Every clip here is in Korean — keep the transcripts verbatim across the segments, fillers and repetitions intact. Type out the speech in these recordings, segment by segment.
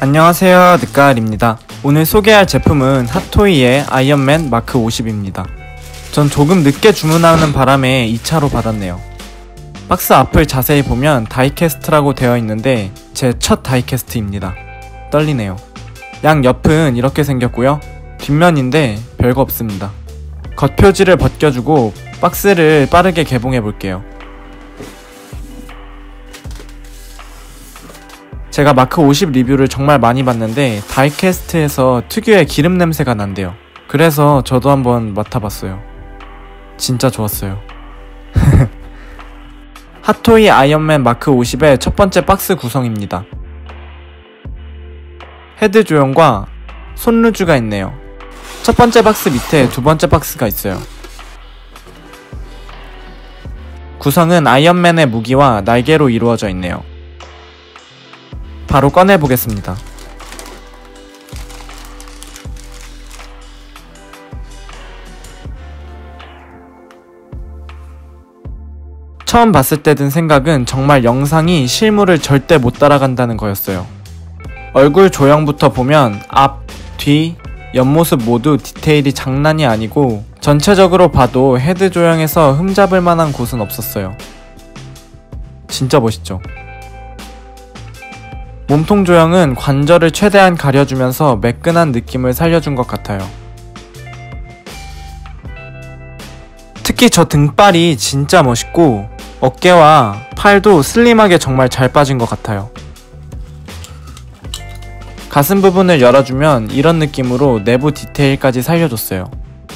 안녕하세요, 늦가을입니다. 오늘 소개할 제품은 핫토이의 아이언맨 마크 오십입니다. 전 조금 늦게 주문하는 바람에 이 차로 받았네요. 박스 앞을 자세히 보면 다이캐스트라고 되어 있는데 제 첫 다이캐스트입니다. 떨리네요. 양 옆은 이렇게 생겼고요. 뒷면인데 별거 없습니다. 겉표지를 벗겨주고 박스를 빠르게 개봉해 볼게요. 제가 마크 오십 리뷰를 정말 많이 봤는데 다이캐스트에서 특유의 기름 냄새가 난대요. 그래서 저도 한번 맡아봤어요. 진짜 좋았어요. 핫토이 아이언맨 마크 오십의 첫 번째 박스 구성입니다. 헤드 조형과 손 루즈가 있네요. 첫 번째 박스 밑에 두 번째 박스가 있어요. 구성은 아이언맨의 무기와 날개로 이루어져 있네요. 바로 꺼내보겠습니다. 처음 봤을 때 든 생각은 정말 영상이 실물을 절대 못 따라간다는 거였어요. 얼굴 조형부터 보면 앞, 뒤, 옆모습 모두 디테일이 장난이 아니고 전체적으로 봐도 헤드 조형에서 흠잡을 만한 곳은 없었어요. 진짜 멋있죠? 몸통 조형은 관절을 최대한 가려주면서 매끈한 느낌을 살려준 것 같아요. 특히 저 등발이 진짜 멋있고 어깨와 팔도 슬림하게 정말 잘 빠진 것 같아요. 가슴 부분을 열어주면 이런 느낌으로 내부 디테일까지 살려줬어요.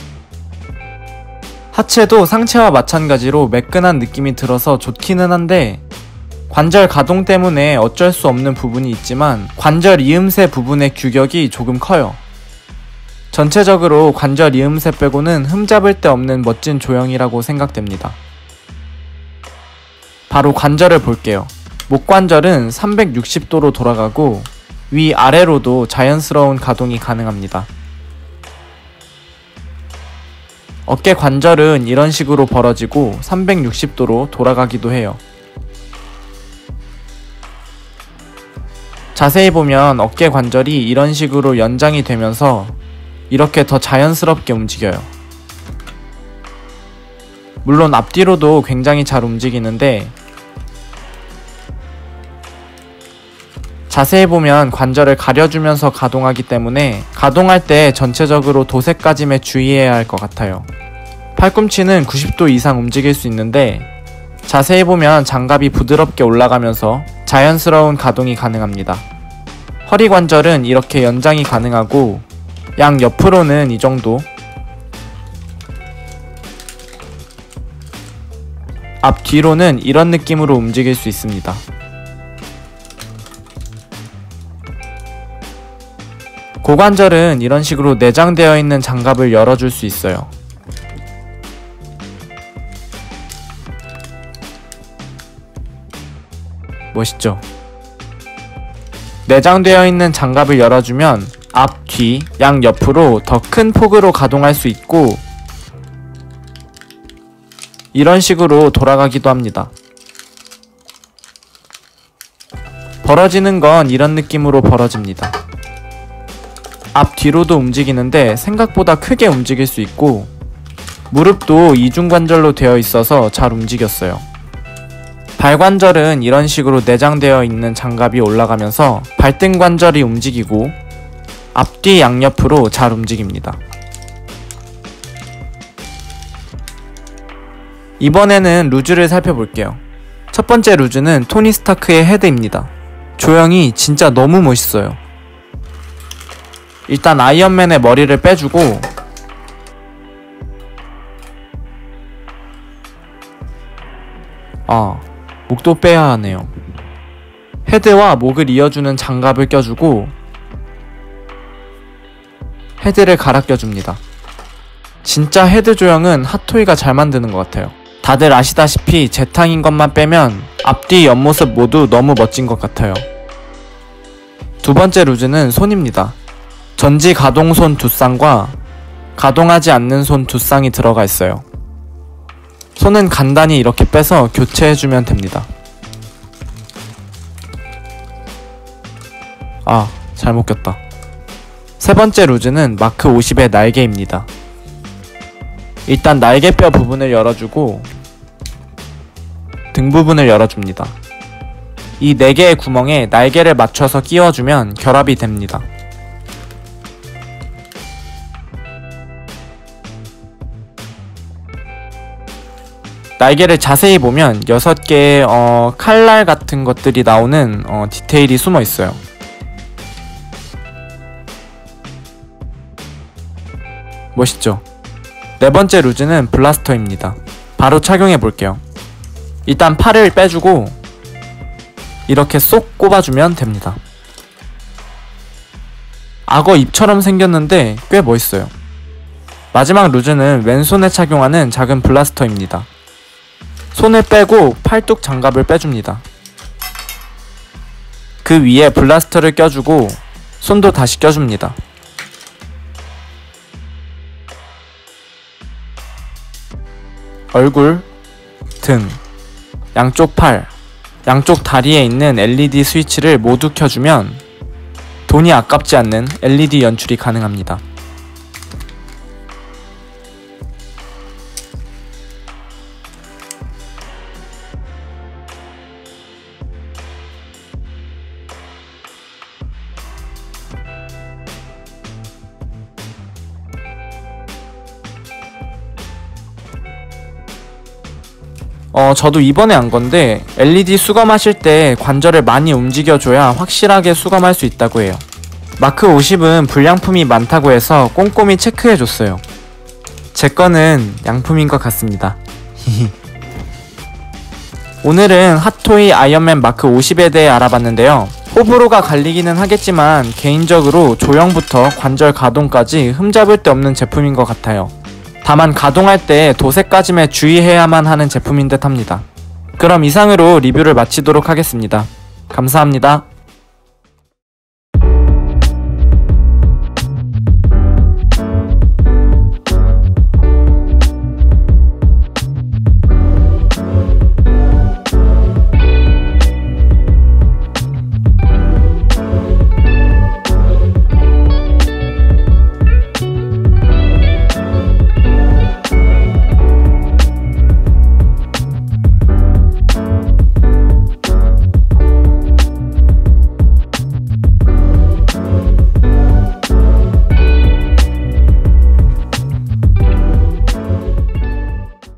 하체도 상체와 마찬가지로 매끈한 느낌이 들어서 좋기는 한데 관절 가동 때문에 어쩔 수 없는 부분이 있지만 관절 이음새 부분의 규격이 조금 커요. 전체적으로 관절 이음새 빼고는 흠잡을 데 없는 멋진 조형이라고 생각됩니다. 바로 관절을 볼게요. 목관절은 삼백육십 도로 돌아가고 위아래로도 자연스러운 가동이 가능합니다. 어깨 관절은 이런 식으로 벌어지고 삼백육십 도로 돌아가기도 해요. 자세히 보면 어깨 관절이 이런 식으로 연장이 되면서 이렇게 더 자연스럽게 움직여요. 물론 앞뒤로도 굉장히 잘 움직이는데 자세히 보면 관절을 가려주면서 가동하기 때문에 가동할 때 전체적으로 도색까짐에 주의해야 할 것 같아요. 팔꿈치는 구십 도 이상 움직일 수 있는데 자세히 보면 장갑이 부드럽게 올라가면서 자연스러운 가동이 가능합니다. 허리 관절은 이렇게 연장이 가능하고 양 옆으로는 이 정도, 앞 뒤로는 이런 느낌으로 움직일 수 있습니다. 고관절은 이런 식으로 내장되어 있는 장갑을 열어줄 수 있어요. 멋있죠? 내장되어 있는 장갑을 열어주면 앞, 뒤, 양 옆으로 더 큰 폭으로 가동할 수 있고 이런 식으로 돌아가기도 합니다. 벌어지는 건 이런 느낌으로 벌어집니다. 앞, 뒤로도 움직이는데 생각보다 크게 움직일 수 있고 무릎도 이중관절로 되어 있어서 잘 움직였어요. 발관절은 이런 식으로 내장되어 있는 장갑이 올라가면서 발등 관절이 움직이고 앞뒤 양옆으로 잘 움직입니다. 이번에는 루즈를 살펴볼게요. 첫 번째 루즈는 토니 스타크의 헤드입니다. 조형이 진짜 너무 멋있어요. 일단 아이언맨의 머리를 빼주고 아, 목도 빼야 하네요. 헤드와 목을 이어주는 장갑을 껴주고 헤드를 갈아 껴줍니다. 진짜 헤드 조형은 핫토이가 잘 만드는 것 같아요. 다들 아시다시피 재탕인 것만 빼면 앞뒤 옆모습 모두 너무 멋진 것 같아요. 두 번째 루즈는 손입니다. 전지 가동 손 두 쌍과 가동하지 않는 손 두 쌍이 들어가 있어요. 손은 간단히 이렇게 빼서 교체해주면 됩니다. 아, 잘못 꼈다. 세 번째 루즈는 마크 오십의 날개입니다. 일단 날개뼈 부분을 열어주고 등 부분을 열어줍니다. 이 네 개의 구멍에 날개를 맞춰서 끼워주면 결합이 됩니다. 날개를 자세히 보면 여섯 개의 어, 칼날 같은 것들이 나오는 어, 디테일이 숨어 있어요. 멋있죠? 네 번째 루즈는 블라스터입니다. 바로 착용해 볼게요. 일단 팔을 빼주고 이렇게 쏙 꼽아주면 됩니다. 악어 입처럼 생겼는데 꽤 멋있어요. 마지막 루즈는 왼손에 착용하는 작은 블라스터입니다. 손을 빼고 팔뚝 장갑을 빼줍니다. 그 위에 블라스터를 껴주고 손도 다시 껴줍니다. 얼굴, 등, 양쪽 팔, 양쪽 다리에 있는 엘이디 스위치를 모두 켜주면 돈이 아깝지 않는 엘이디 연출이 가능합니다. 어, 저도 이번에 안 건데 엘이디 수감하실 때 관절을 많이 움직여줘야 확실하게 수감할 수 있다고 해요. 마크 오십은 불량품이 많다고 해서 꼼꼼히 체크해줬어요. 제 거는 양품인 것 같습니다. 오늘은 핫토이 아이언맨 마크 오십에 대해 알아봤는데요. 호불호가 갈리기는 하겠지만 개인적으로 조형부터 관절 가동까지 흠잡을 데 없는 제품인 것 같아요. 다만 가동할 때 도색까짐에 주의해야만 하는 제품인 듯 합니다. 그럼 이상으로 리뷰를 마치도록 하겠습니다. 감사합니다.